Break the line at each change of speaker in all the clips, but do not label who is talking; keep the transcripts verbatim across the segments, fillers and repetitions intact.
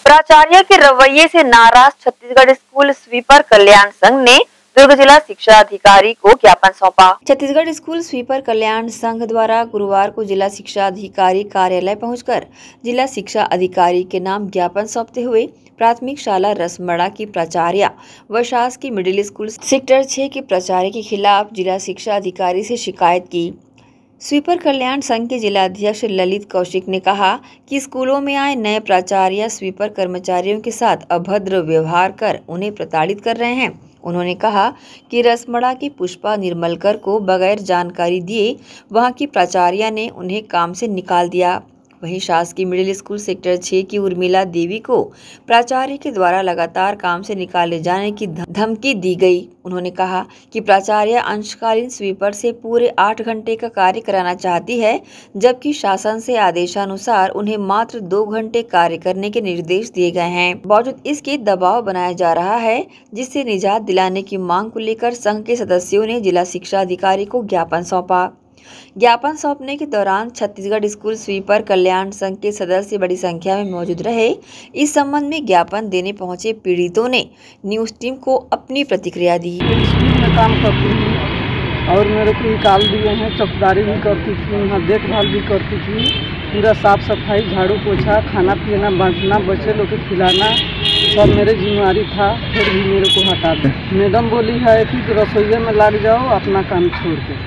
प्राचार्य के रवैये से नाराज छत्तीसगढ़ स्कूल स्वीपर कल्याण संघ ने दुर्ग जिला शिक्षा अधिकारी को ज्ञापन सौंपा। छत्तीसगढ़ स्कूल स्वीपर कल्याण संघ द्वारा गुरुवार को जिला शिक्षा अधिकारी कार्यालय पहुंचकर जिला शिक्षा अधिकारी के नाम ज्ञापन सौंपते हुए प्राथमिक शाला रसमड़ा की प्राचार्य व शासकीय मिडिल स्कूल सेक्टर छह के प्राचार्य के खिलाफ जिला शिक्षा अधिकारी से शिकायत की। स्वीपर कल्याण संघ के जिला अध्यक्ष ललित कौशिक ने कहा कि स्कूलों में आए नए प्राचार्य स्वीपर कर्मचारियों के साथ अभद्र व्यवहार कर उन्हें प्रताड़ित कर रहे हैं। उन्होंने कहा कि रसमड़ा की पुष्पा निर्मलकर को बगैर जानकारी दिए वहां की प्राचार्य ने उन्हें काम से निकाल दिया। वहीं शासकीय मिडिल स्कूल सेक्टर छह की उर्मिला देवी को प्राचार्य के द्वारा लगातार काम से निकाले जाने की धमकी दी गई। उन्होंने कहा कि प्राचार्य अंशकालीन स्वीपर से पूरे आठ घंटे का कार्य कराना चाहती है, जबकि शासन से आदेशानुसार उन्हें मात्र दो घंटे कार्य करने के निर्देश दिए गए हैं। बावजूद इसके दबाव बनाया जा रहा है, जिससे निजात दिलाने की मांग को लेकर संघ के सदस्यों ने जिला शिक्षा अधिकारी को ज्ञापन सौंपा। ज्ञापन सौंपने के दौरान छत्तीसगढ़ स्कूल स्वीपर कल्याण संघ के सदस्य बड़ी संख्या में मौजूद रहे। इस संबंध में ज्ञापन देने पहुंचे पीड़ितों ने न्यूज टीम को अपनी प्रतिक्रिया दी।
स्कूल में काम करती थी और मेरे को निकाल दिए हैं। चौकीदारी भी करती थी, वहाँ देखभाल भी करती थी, पूरा साफ सफाई, झाड़ू पोछा, खाना पीना बांटना, बच्चे लोग को खिलाना सब मेरे जिम्मेवारी था। फिर भी मेरे को हटा दें। मैडम बोली है कि रसोईये में लग जाओ अपना काम छोड़ के।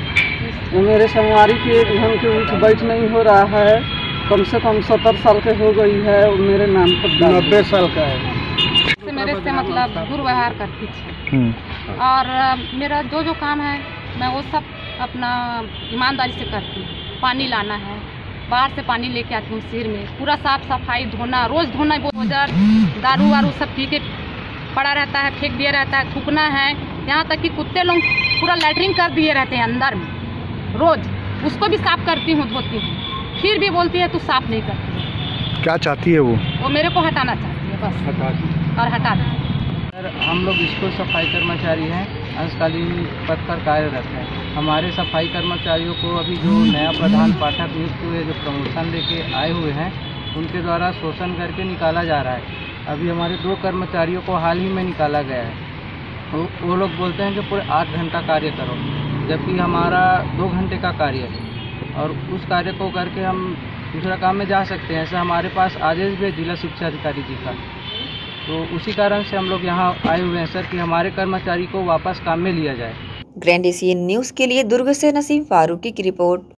वो मेरे संगवारी की एक ढंग के उठ बैठ नहीं हो रहा है। कम से कम सत्तर साल के हो गई है और मेरे नाम पर नब्बे साल का है।
से मेरे से मतलब दुर्व्यवहार करती थी और मेरा जो जो काम है मैं वो सब अपना ईमानदारी से करती हूँ। पानी लाना है, बाहर से पानी लेके आती हूँ सिर में, पूरा साफ सफाई, धोना, रोज़ धोना, बाजार दारू वारू सब पी के पड़ा रहता है, फेंक दिया रहता है, थूकना है, यहाँ तक कि कुत्ते लोग पूरा लैटरिन कर दिए रहते हैं अंदर में। रोज उसको भी साफ करती हूँ, धोती हूँ, फिर भी बोलती है तू साफ नहीं करती।
क्या चाहती है वो?
वो मेरे को हटाना चाहती है बस, हटा और हटा दे।
सर, हम लोग स्कूल सफाई कर्मचारी हैं, अंशकालीन पद पर कार्यरत हैं। हमारे सफाई कर्मचारियों को अभी जो नया प्रधान पाठक नियुक्त हुए, जो प्रमोशन लेके आए हुए हैं, उनके द्वारा शोषण करके निकाला जा रहा है। अभी हमारे दो कर्मचारियों को हाल ही में निकाला गया है। वो, वो लोग बोलते हैं कि पूरे आठ घंटा कार्य करो, जबकि हमारा दो घंटे का कार्य है और उस कार्य को करके हम दूसरा काम में जा सकते हैं। ऐसा हमारे पास आदेश भी है जिला शिक्षा अधिकारी जी का। तो उसी कारण से हम लोग यहाँ आए हुए हैं सर कि हमारे कर्मचारी को वापस काम में लिया जाए।
ग्रैंड एशियन न्यूज़ के लिए दुर्ग से नसीम फारूकी की रिपोर्ट।